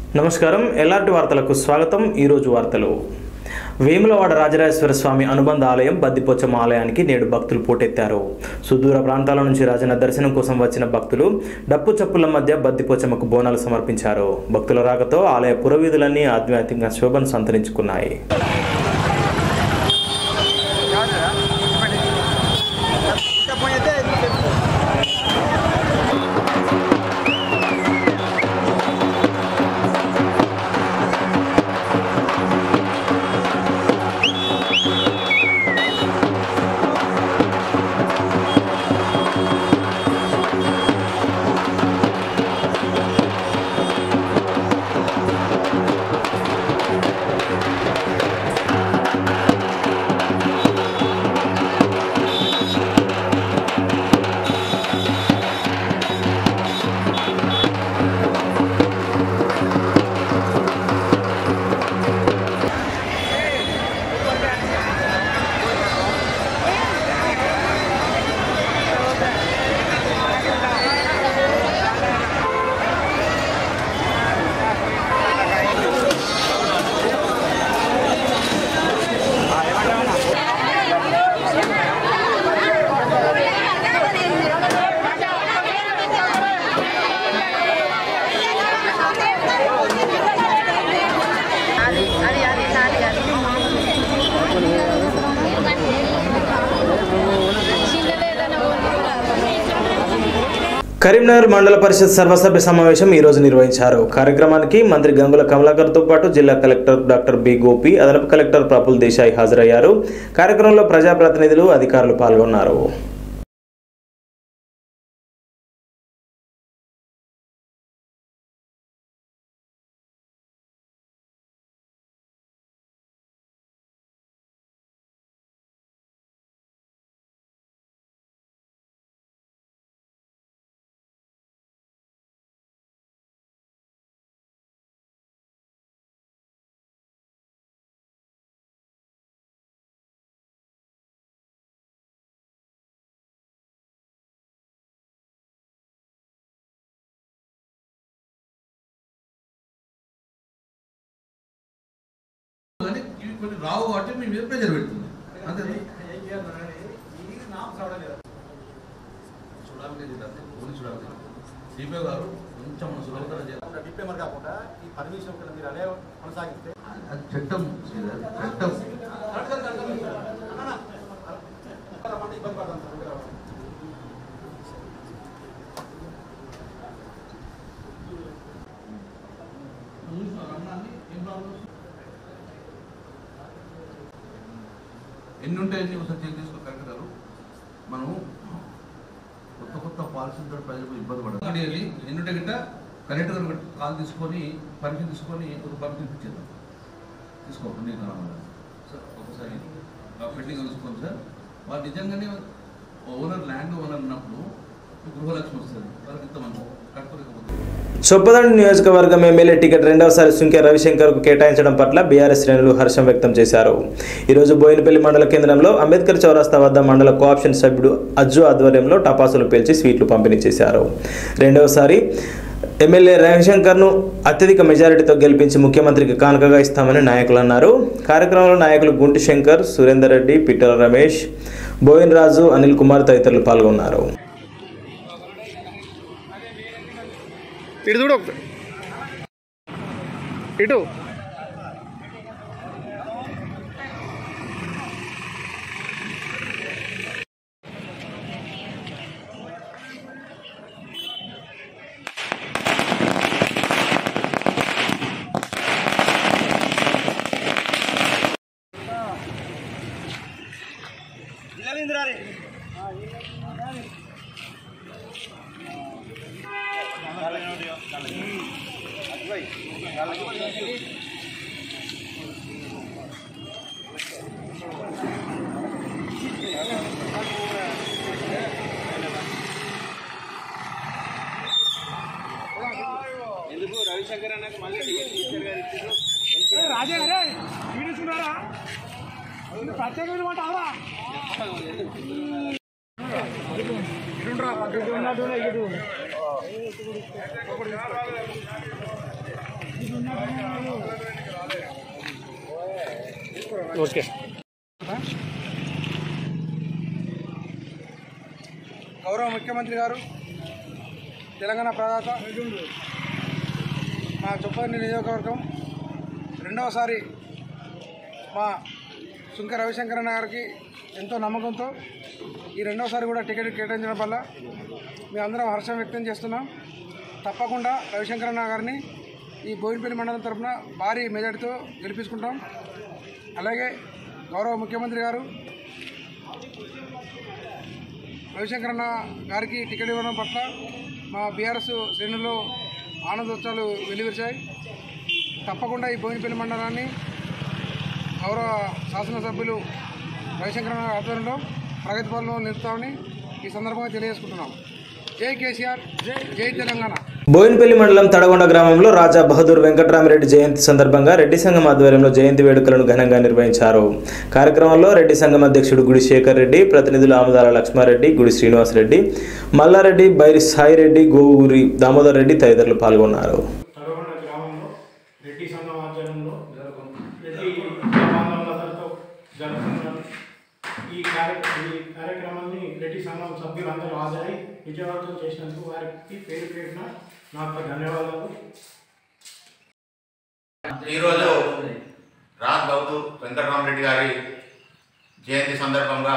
నమస్కారం ఎల్ఆర్టీ వార్తలకు స్వాగతం. ఈరోజు వార్తలు. వేములవాడ రాజరాజేశ్వర స్వామి అనుబంధ ఆలయం బద్దిపోచమ్మ ఆలయానికి నేడు భక్తులు పోటెత్తారు. సుదూర ప్రాంతాల నుంచి రాజన్న దర్శనం కోసం వచ్చిన భక్తులు డప్పు చప్పుల మధ్య బద్దిపోచమ్మకు బోనాలు సమర్పించారు. భక్తుల రాకతో ఆలయ పురవీధులన్నీ ఆధ్యాత్మిక శోభను సంతరించుకున్నాయి. కరీంనగర్ మండల పరిషత్ సర్వసభ్య సమావేశం ఈ రోజు నిర్వహించారు. కార్యక్రమానికి మంత్రి గంగుల కమలాకర్తో పాటు జిల్లా కలెక్టర్ డాక్టర్ బి గోపి, అదనపు కలెక్టర్ ప్రఫుల్ దేశాయ్ హాజరయ్యారు. కార్యక్రమంలో ప్రజాప్రతినిధులు, అధికారులు పాల్గొన్నారు. రావు అంటే మీ మీద ప్రెజర్ పెడుతుంది. అంతే డిపే గారు కొంచెం సులభతరం చేయాలి. డిపే మరి కాకుండా ఈ పర్మిషన్ మీరు అదే కొనసాగిస్తే చట్టం చట్టం ఎన్ని ఉంటాయని ఒకసారి చెక్ చేసుకో కలెక్టర్. మనం కొత్త పాలసీలతో ప్రజలకు ఇబ్బంది పడదు. ఎన్ని ఉంటే గిట్ట కలెక్టర్ గారు కాల్ తీసుకొని పర్మిషన్ తీసుకొని ఒక పర్మిషన్ ఇచ్చేద్దాం. తీసుకోండి నేను సార్ ఒకసారి పెండింగ్ చూసుకోండి సార్. వాళ్ళు నిజంగానే ఓనర్ ల్యాండ్ ఓనర్ ఉన్నప్పుడు గృహలక్ష్మి వస్తుంది, వాళ్ళకి ఇంతమంది కట్టుకోలేకపోతుంది. చొప్పదండి నియోజకవర్గం ఎమ్మెల్యే టికెట్ రెండవసారి సుంకే రవిశంకర్కు కేటాయించడం పట్ల బీఆర్ఎస్ శ్రేణులు హర్షం వ్యక్తం చేశారు. ఈరోజు బోయినపల్లి మండల కేంద్రంలో అంబేద్కర్ చౌరస్తా వద్ద మండల కోఆప్షన్ సభ్యుడు అజ్జు ఆధ్వర్యంలో టపాసులు పేల్చి స్వీట్లు పంపిణీ చేశారు. రెండవసారి ఎమ్మెల్యే రవిశంకర్ను అత్యధిక మెజారిటీతో గెలిపించి ముఖ్యమంత్రికి కానుకగా ఇస్తామని నాయకులు అన్నారు. కార్యక్రమంలో నాయకులు గుంటి శంకర్, సురేందర్ రెడ్డి, పిట్టల రమేష్, బోయిన్ రాజు, అనిల్ కుమార్ తదితరులు పాల్గొన్నారు. ఇటు చూడు, ఇటు రవిశంకర్ అన్నకు మళ్ళీ రాజే అరే వీడియో చూడారా ప్రత్యేకమైన మాట అవరా ఇటుండ్రా పక్కకి ఉన్నట్టు ఇటు ఓకే. గౌరవ ముఖ్యమంత్రి గారు, తెలంగాణ ప్రదాత, మా చొప్పదండి నియోజకవర్గం రెండవసారి మా సుంకె రవిశంకరన్న గారికి ఎంతో నమ్మకంతో ఈ రెండవసారి కూడా టికెట్ కేటాయించడం వల్ల మేమందరం హర్షం వ్యక్తం చేస్తున్నాం. తప్పకుండా రవిశంకరన్న గారిని ఈ బోయినపల్లి మండలం తరఫున భారీ మెజార్టీతో గెలిపించుకుంటాం. అలాగే గౌరవ ముఖ్యమంత్రి గారు రవిశంకరన్న గారికి టికెట్ ఇవ్వడం పట్ల మా బీఆర్ఎస్ శ్రేణుల్లో ఆనందోత్సవాలు వెలువరిచాయి. తప్పకుండా ఈ బోయినపల్లి మండలాన్ని గౌరవ శాసనసభ్యులు రవిశంకరన్న ఆధ్వర్యంలో ప్రగతి పనులు నిలుపుతామని ఈ సందర్భంగా తెలియజేసుకుంటున్నాం. జై కేసీఆర్, జై తెలంగాణ. బోయినపల్లి మండలం తడగొండ గ్రామంలో రాజా బహదూర్ వెంకట్రామరెడ్డి జయంతి సందర్భంగా రెడ్డి సంఘం ఆధ్వర్యంలో జయంతి వేడుకలను ఘనంగా నిర్వహించారు. కార్యక్రమంలో రెడ్డి సంఘం అధ్యక్షుడు గుడి శేఖర్ రెడ్డి, ప్రతినిధులు ఆమదాల లక్ష్మారెడ్డి, గుడి శ్రీనివాసరెడ్డి, మల్లారెడ్డి, బైరి సాయిరెడ్డి, గోవూరి దామోదర్ రెడ్డి తదితరులు పాల్గొన్నారు. ఈ కార్యక్రమాన్ని రెడ్డి సంఘం సభ్యులందరూ హాజరై విజయవంతం చేసినందుకు వారికి పేరు పేరున నాకు ధన్యవాదాలు. ఈరోజు రాజ్ బహదూర్ వెంకటరామరెడ్డి గారి జయంతి సందర్భంగా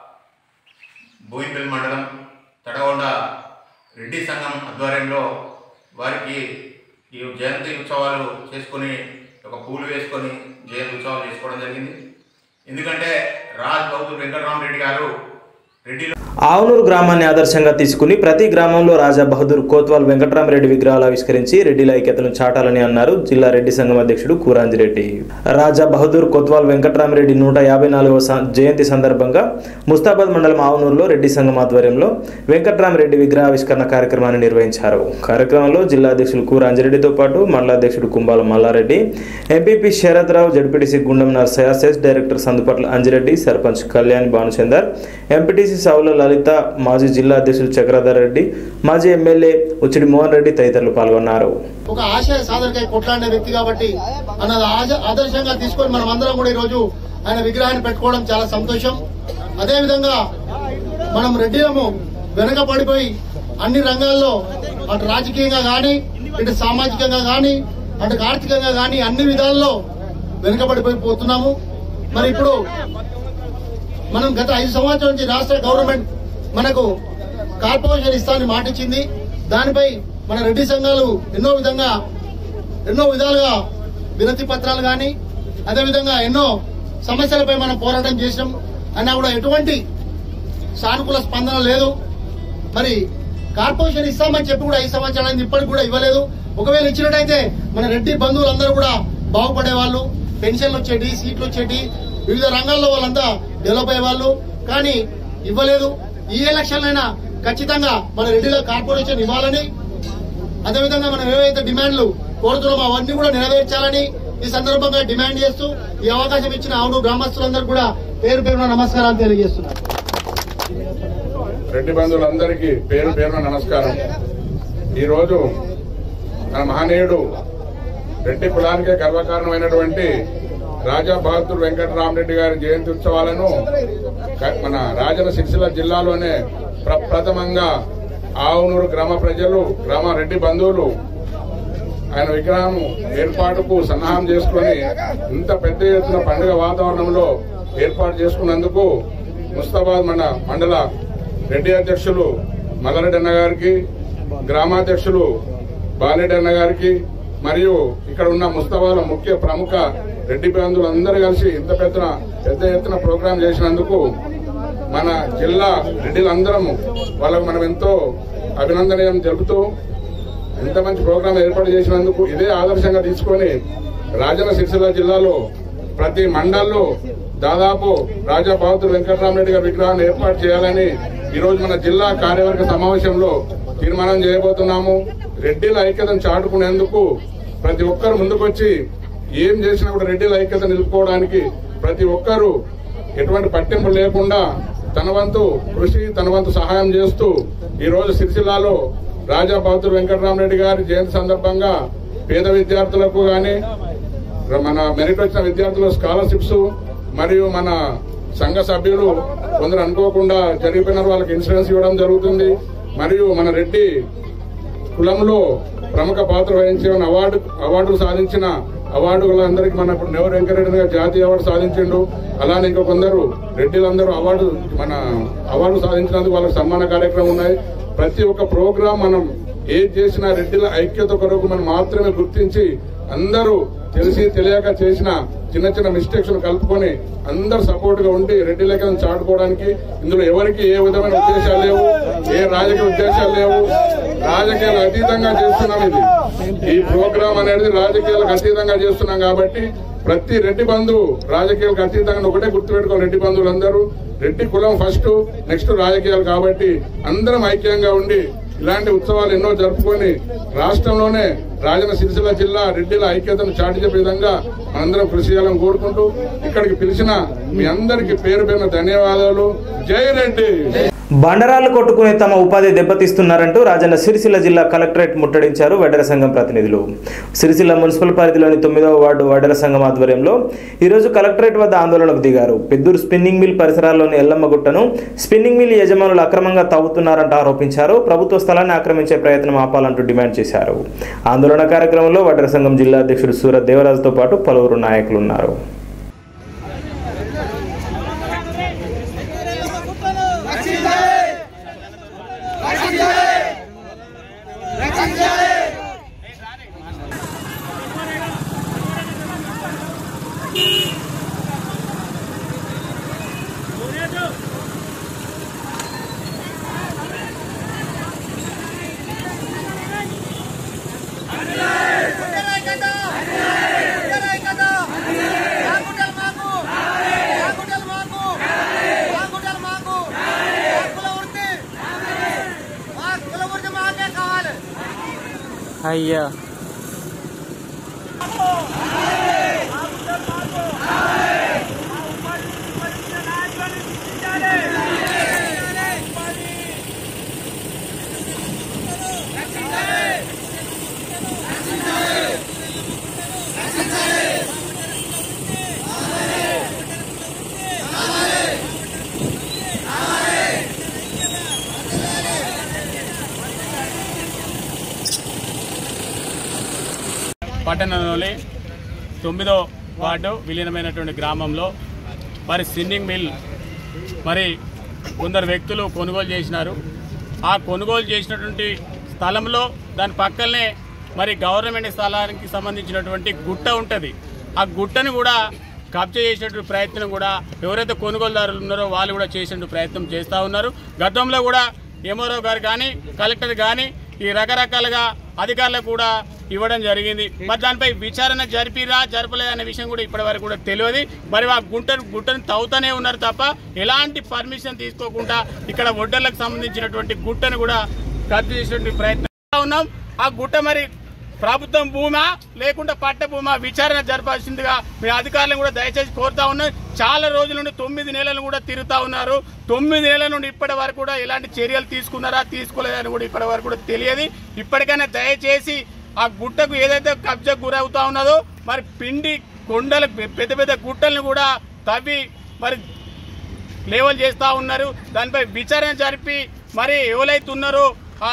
బోయినపల్లి మండలం తడగొండ రెడ్డి సంఘం ఆధ్వర్యంలో వారికి ఈ జయంతి ఉత్సవాలు చేసుకొని ఒక పూలు వేసుకొని జయంతి ఉత్సవాలు చేసుకోవడం జరిగింది. ఎందుకంటే రాజ్ బహదూర్ వెంకటరామరెడ్డి గారు రెడ్డిలో ఆవునూరు గ్రామాన్ని ఆదర్శంగా తీసుకుని ప్రతి గ్రామంలో రాజా బహదూర్ కోత్వాల్ వెంకటరామరెడ్డి విగ్రహాలు ఆవిష్కరించి రెడ్డిల ఐక్యతను చాటాలని అన్నారు జిల్లా రెడ్డి సంఘం అధ్యక్షుడు కూరాంజిరెడ్డి. రాజా బహదూర్ కోత్వాల్ వెంకటరామరెడ్డి 154వ జయంతి సందర్భంగా ముస్తాబాద్ మండలం ఆవునూరులో రెడ్డి సంఘం ఆధ్వర్యంలో వెంకటరామరెడ్డి విగ్రహావిష్కరణ కార్యక్రమాన్ని నిర్వహించారు. కార్యక్రమంలో జిల్లా అధ్యక్షులు కూరాంజిరెడ్డితో పాటు మండలాధ్యక్షుడు Kumbala Mallareddy, MPP Sharathrao, ZPTC Gundam Narsaiah, cess director Sandupatla Anjireddy, sarpanch Kalyan Bhanuchander, MPTC Saula Lalitha, మాజీ జిల్లా అధ్యక్షులు చక్రధర్ రెడ్డి, మాజీ ఎమ్మెల్యే ఉచ్చిడి మోహన్ రెడ్డి తదితరులు పాల్గొన్నారు. ఒక ఆశయ సాధనకై కొట్లాడిన వ్యక్తి కాబట్టి అన్నది ఆదర్శంగా తీసుకొని మనం అందరం కూడా ఈ రోజు ఆయన విగ్రహాన్ని పెట్టుకోవడం చాలా సంతోషం. అదేవిధంగా మనం రెడ్డిలము వెనక పడిపోయి అన్ని రంగాల్లో అటు రాజకీయంగా గాని, ఇటు సామాజికంగా గాని, అటు ఆర్థికంగా గాని అన్ని విధాల్లో వెనుకబడిపోయి పోతున్నాము. మరి ఇప్పుడు మనం గత 5 సంవత్సరాల నుంచి రాష్ట్ర గవర్నమెంట్ మనకు కార్పొరేషన్ ఇస్తానని మాట ఇచ్చింది. దానిపై మన రెడ్డి సంఘాలు ఎన్నో విధాలుగా వినతి పత్రాలు గాని, అదేవిధంగా ఎన్నో సమస్యలపై మనం పోరాటం చేసినాం. అయినా కూడా ఎటువంటి సానుకూల స్పందన లేదు. మరి కార్పొరేషన్ ఇస్తామని చెప్పి కూడా 5 సంవత్సరాలైంది, ఇప్పటికి కూడా ఇవ్వలేదు. ఒకవేళ ఇచ్చినట్టయితే మన రెడ్డి బంధువులందరూ కూడా బాగుపడేవాళ్ళు, పెన్షన్లు వచ్చేటి, సీట్లు వచ్చేటి, వివిధ రంగాల్లో వాళ్ళంతా డెవలప్ అయ్యేవాళ్ళు. కానీ ఇవ్వలేదు. ఈ ఎలక్షన్లైనా ఖచ్చితంగా మన రెడ్డిలో కార్పొరేషన్ ఇవ్వాలని, అదేవిధంగా మనం ఏవైతే డిమాండ్లు కోరుతున్నామో అవన్నీ కూడా నెరవేర్చాలని ఈ సందర్భంగా డిమాండ్ చేస్తూ ఈ అవకాశం ఇచ్చిన ఆవును గ్రామస్తులందరూ కూడా పేరు పేరున నమస్కారాలు తెలియజేస్తున్నారు. రెడ్డి బంధువులందరికీ పేరు పేరున నమస్కారం. ఈ రోజు మన మహనీయుడు రెడ్డి కులానికే గర్వకారణమైనటువంటి రాజా బహదూర్ వెంకటరామరెడ్డి గారి జయంతి ఉత్సవాలను మన రాజన్న సిరిసిల్ల జిల్లాలోనే ప్రప్రథమంగా ఆవునూరు గ్రామ ప్రజలు, గ్రామ రెడ్డి బంధువులు ఆయన విగ్రహం ఏర్పాటుకు సన్నాహం చేసుకుని ఇంత పెద్ద ఎత్తున పండుగ వాతావరణంలో ఏర్పాటు చేసుకున్నందుకు ముస్తాబాద్ మండల రెడ్డి అధ్యక్షులు మల్లారెడ్డి అన్న గారికి, గ్రామాధ్యక్షులు బాలరెడ్డి అన్న గారికి, మరియు ఇక్కడ ఉన్న ముస్తాబాద్ ముఖ్య ప్రముఖ రెడ్డి బంధువులందరూ కలిసి ఇంత పెద్ద ఎత్తున ప్రోగ్రాం చేసినందుకు మన జిల్లా రెడ్డిలందరము వాళ్ళకు మనం ఎంతో అభినందనీయం తెలుపుతూ ఇంత మంచి ప్రోగ్రాం ఏర్పాటు చేసినందుకు ఇదే ఆదర్శంగా తీసుకొని రాజన్న సిరిసిల్ల జిల్లాలో ప్రతి మండల్లో దాదాపు రాజా బహదూర్ వెంకటరామరెడ్డి గారి విగ్రహాన్ని ఏర్పాటు చేయాలని ఈరోజు మన జిల్లా కార్యవర్గ సమావేశంలో తీర్మానం చేయబోతున్నాము. రెడ్డిల ఐక్యతను చాటుకునేందుకు ప్రతి ఒక్కరు ముందుకొచ్చి ఏం చేసినా కూడా రెడ్డిల ఐక్యత నిలుపుకోవడానికి ప్రతి ఒక్కరూ ఎటువంటి పట్టింపు లేకుండా తన వంతు కృషి, తన వంతు సహాయం చేస్తూ ఈ రోజు సిరిసిల్లాలో రాజా బహదూర్ వెంకటరామరెడ్డి గారి జయంతి సందర్భంగా పేద విద్యార్థులకు కానీ మన మెరిట్ వచ్చిన విద్యార్థులకు స్కాలర్షిప్స్ మరియు మన సంఘ సభ్యులు కొందరు అనుకోకుండా జరిగిపోయిన వాళ్ళకి ఇన్సూరెన్స్ ఇవ్వడం జరుగుతుంది. మరియు మన రెడ్డి కులంలో ప్రముఖ పాత్ర వహించిన అవార్డు సాధించిన అవార్డులందరికీ మన ఇప్పుడు నెహ్రూ వెంకరెడ్డి గారు జాతీయ అవార్డు సాధించిండు. అలానే ఇంకా కొందరు రెడ్డిలందరూ అవార్డు సాధించినందుకు వాళ్ళకి సన్మాన కార్యక్రమం ఉన్నాయి. ప్రతి ఒక్క ప్రోగ్రాం మనం ఏది చేసినా రెడ్డిల ఐక్యత కొరకు మనం మాత్రమే గుర్తించి అందరూ తెలిసి తెలియక చేసిన చిన్న చిన్న మిస్టేక్స్ కలుపుకొని అందరు సపోర్ట్ గా ఉండి రెడ్డి లెక్కను చాటుకోవడానికి ఇందులో ఎవరికి ఏ విధమైన ఉద్దేశాలు లేవు, ఏ రాజకీయ ఉద్దేశాలు లేవు. రాజకీయాలకు అతీతంగా చేస్తున్నాం. ఈ ప్రోగ్రాం అనేది రాజకీయాలకు అతీతంగా చేస్తున్నాం కాబట్టి ప్రతి రెడ్డి బంధువు రాజకీయాలకు అతీతంగా ఒకటే గుర్తుపెట్టుకోవాలి. రెడ్డి బంధువులందరూ రెడ్డి కులం ఫస్ట్, నెక్స్ట్ రాజకీయాలు కాబట్టి అందరం ఐక్యంగా ఉండి ఇలాంటి ఉత్సవాలు ఎన్నో జరుపుకొని రాష్ట్రంలోనే రాజన్న సిరిసిల్ల జిల్లా రెడ్డిల ఐక్యతను చాటి చెప్పే విధంగా మనందరం కృషి చేయాలని కోరుకుంటూ ఇక్కడికి పిలిచిన మీ అందరికీ పేరు పేరున ధన్యవాదాలు. జై రెడ్డి. బండరాలు కొట్టుకుని తమ ఉపాధి దెబ్బతీస్తున్నారంటూ రాజన్న సిరిసిల్ల జిల్లా కలెక్టరేట్ ముట్టడించారు వడ్డెర సంఘం ప్రతినిధులు. సిరిసిల్ల మున్సిపల్ పరిధిలోని 9వ వార్డు వడ్డెర సంఘం ఆధ్వర్యంలో ఈరోజు కలెక్టరేట్ వద్ద ఆందోళనకు దిగారు. పెద్దూరు స్పిన్నింగ్ మిల్ పరిసరాల్లోని ఎల్లమ్మగుట్టను స్పిన్నింగ్ మిల్ యజమానులు అక్రమంగా తవ్వుతున్నారంటూ ఆరోపించారు. ప్రభుత్వ స్థలాన్ని ఆక్రమించే ప్రయత్నం ఆపాలంటూ డిమాండ్ చేశారు. ఆందోళన కార్యక్రమంలో వడ్డెర సంఘం జిల్లా అధ్యక్షుడు సూరత్ దేవరాజుతో పాటు పలువురు నాయకులు ఉన్నారు. అయ్యా పట్టణంలోని 9వ వార్డు విలీనమైనటువంటి గ్రామంలో మరి స్పిన్నింగ్ మిల్ మరి కొందరు వ్యక్తులు కొనుగోలు చేసినారు. ఆ కొనుగోలు చేసినటువంటి స్థలంలో దాని పక్కనే మరి గవర్నమెంట్ స్థలానికి సంబంధించినటువంటి గుట్ట ఉంటుంది. ఆ గుట్టను కూడా కబ్జా చేసేటువంటి ప్రయత్నం కూడా ఎవరైతే కొనుగోలుదారులు ఉన్నారో వాళ్ళు కూడా చేసేటువంటి ప్రయత్నం చేస్తూ ఉన్నారు. గతంలో కూడా ఎంఆర్ఓ గారు కానీ కలెక్టర్ కానీ ఈ రకరకాలుగా అధికారులకు కూడా ఇవ్వడం జరిగింది. మరి దానిపై విచారణ జరపలేదనే విషయం కూడా ఇప్పటి వరకు కూడా తెలియదు. మరి ఆ గుట్టను తవ్వుతూనే ఉన్నారు తప్ప ఎలాంటి పర్మిషన్ తీసుకోకుండా ఇక్కడ వడ్డర్లకు సంబంధించినటువంటి గుట్టను కూడా కబ్జా చేసేటువంటి ప్రయత్నం ఉన్నాం. ఆ గుట్ట మరి ప్రభుత్వం భూమా లేకుండా పట్ట భూమా విచారణ జరపాల్సిందిగా మీ అధికారులను కూడా దయచేసి కోరుతా ఉన్నాం. చాలా రోజుల నుండి 9 నెలలు కూడా తిరుగుతా ఉన్నారు. 9 నెలల నుండి ఇప్పటి వరకు కూడా ఎలాంటి చర్యలు తీసుకున్నారా తీసుకోలేదని కూడా ఇప్పటి వరకు కూడా తెలియదు. ఇప్పటికైనా దయచేసి ఆ గుట్టకు ఏదైతే కబ్జాకు గురవుతా ఉన్నదో మరి పిండి కొండలు పెద్ద పెద్ద గుట్టలను కూడా తవ్వి మరి లేవల్ చేస్తూ ఉన్నారు. దానిపై విచారణ జరిపి మరి ఎవరైతే ఉన్నారో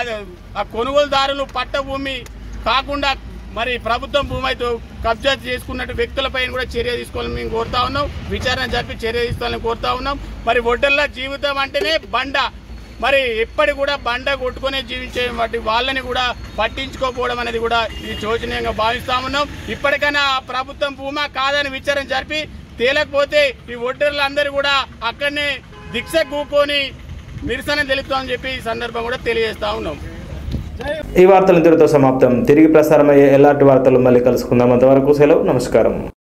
ఆ కొనుగోలుదారులు పట్ట భూమి కాకుండా మరి ప్రభుత్వం భూమి అయితే కబ్జా చేసుకున్నట్టు వ్యక్తులపై కూడా చర్య తీసుకోవాలని మేము కోరుతా ఉన్నాం. విచారణ జరిపి చర్య తీసుకోవాలని కోరుతా ఉన్నాం. మరి వడ్డెర్ల జీవితం అంటేనే బండ, మరి ఎప్పటి కూడా బండ కొట్టుకునే జీవించే వాటి వాళ్ళని కూడా పట్టించుకోకపోవడం అనేది కూడా ఇది శోచనీయంగా భావిస్తా ఉన్నాం. ఇప్పటికైనా ప్రభుత్వం భూమా కాదని విచారణ జరిపి తేలకపోతే ఈ వడ్డెర్లందరూ కూడా అక్కడనే దీక్ష కూకొని నిరసన తెలుపుతామని చెప్పి ఈ సందర్భం కూడా తెలియజేస్తా ఉన్నాం. ఈ వార్తలు ఇంతటితో సమాప్తం. తిరిగి ప్రసారమయ్యే ఎలాంటి వార్తలు మళ్ళీ కలుసుకుందాం. అంతవరకు సెలవు. నమస్కారం.